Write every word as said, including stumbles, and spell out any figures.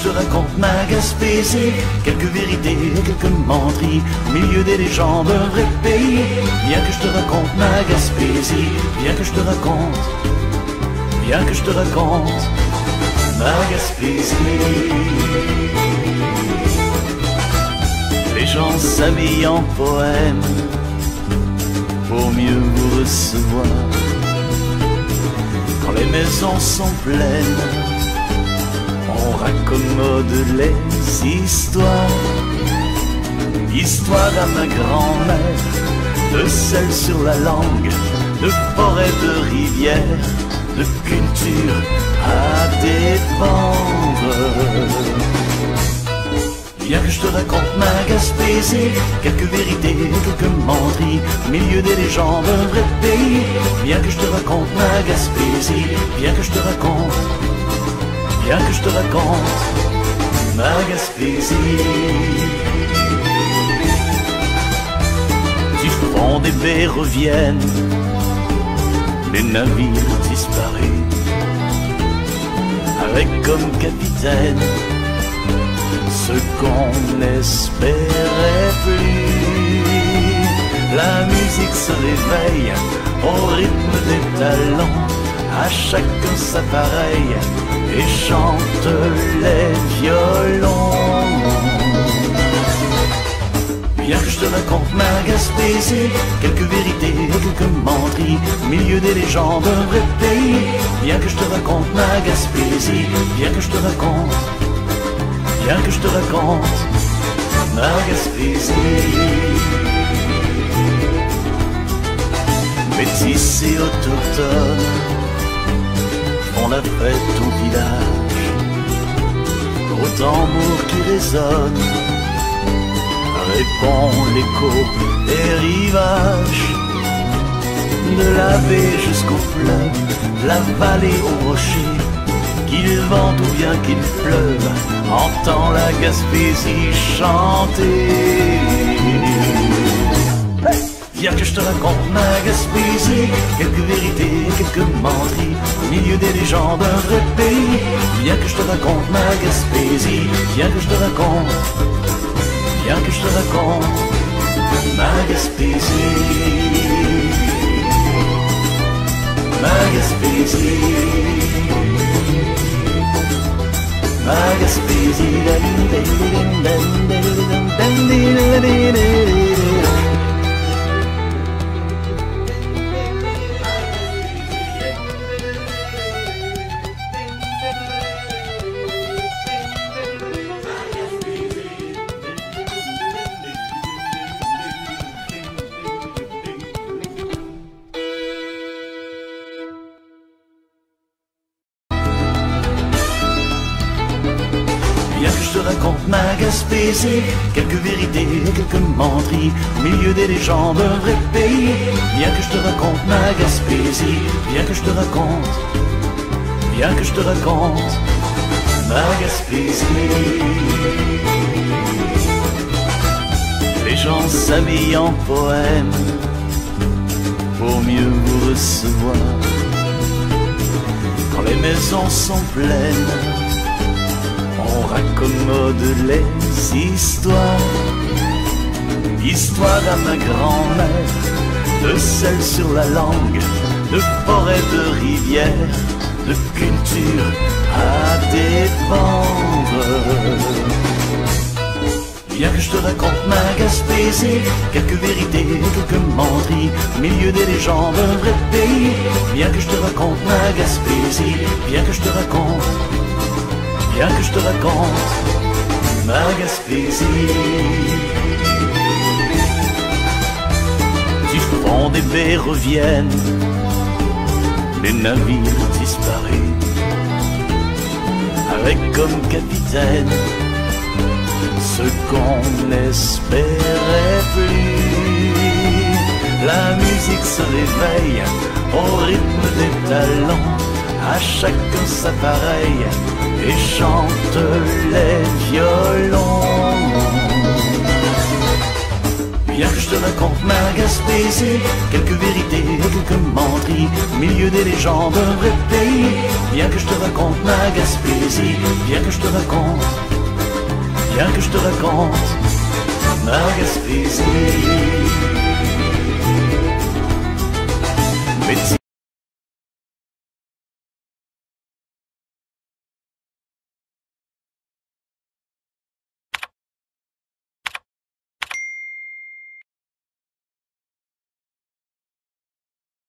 je te raconte ma Gaspésie, quelques vérités, quelques menteries, au milieu des légendes d'un vrai pays. Viens que je te raconte ma Gaspésie, viens que je te raconte, viens que je te raconte ma Gaspésie. Les gens s'habillent en poèmes pour mieux vous recevoir. Quand les maisons sont pleines, on raccommode les histoires. Histoire à ma grand-mère, de sel sur la langue, de forêt, de rivière, de culture à défendre. Viens que je te raconte ma Gaspésie, quelques vérités, quelques menteries, au milieu des légendes d'un vrai pays. Viens que je te raconte ma Gaspésie, viens que je te raconte, viens que je te raconte ma Gaspésie. Du fond des baies reviennent les navires disparus, avec comme capitaine ce qu'on n'espérait plus. La musique se réveille au rythme des talons, à chacun sa pareille, et chante les violons. Viens que je te raconte ma Gaspésie, quelques vérités, quelques menteries, au milieu des légendes d'un vrai pays. Viens que je te raconte ma Gaspésie, viens que je te raconte, viens que je te raconte ma Gaspésie. Métis et autochtones font la fête au village, au tambour qui résonne répond l'écho des rivages. De la baie jusqu'au fleuve, la vallée au rocher, qu'il vente ou bien qu'il pleuve, entend la Gaspésie chanter. Hey! Viens que je te raconte ma Gaspésie, quelques vérités, quelques menteries, au milieu des légendes d'un vrai pays. Viens que je te raconte ma Gaspésie, viens que je te raconte, viens que je te raconte ma Gaspésie, ma Gaspésie, ma Gaspésie. Viens que je te raconte ma Gaspésie, quelques vérités, quelques menteries, au milieu des légendes d'un vrai pays. Viens que je te raconte ma Gaspésie, viens que je te raconte, viens que je te raconte ma Gaspésie. Les gens s'habillent en poèmes pour mieux vous recevoir. Quand les maisons sont pleines, on raccommode les histoires. Histoire à ma grand-mère, de sel sur la langue, de forêt, de rivière, de culture à défendre. Viens que je te raconte ma Gaspésie, quelques vérités, quelques menteries, au milieu des légendes d'un vrai pays. Viens que je te raconte ma Gaspésie, viens que je te raconte, viens que je te raconte ma Gaspésie. Du fond des baies reviennent les navires disparus, avec comme capitaine ce qu'on n'espérait plus. La musique se réveille au rythme des talons, à chacun sa pareille, et chante les violons. Viens que je te raconte ma Gaspésie, quelques vérités, quelques menteries, au milieu des légendes d'un vrai pays. Viens que je te raconte ma Gaspésie, viens que je te raconte, viens que je te raconte ma Gaspésie.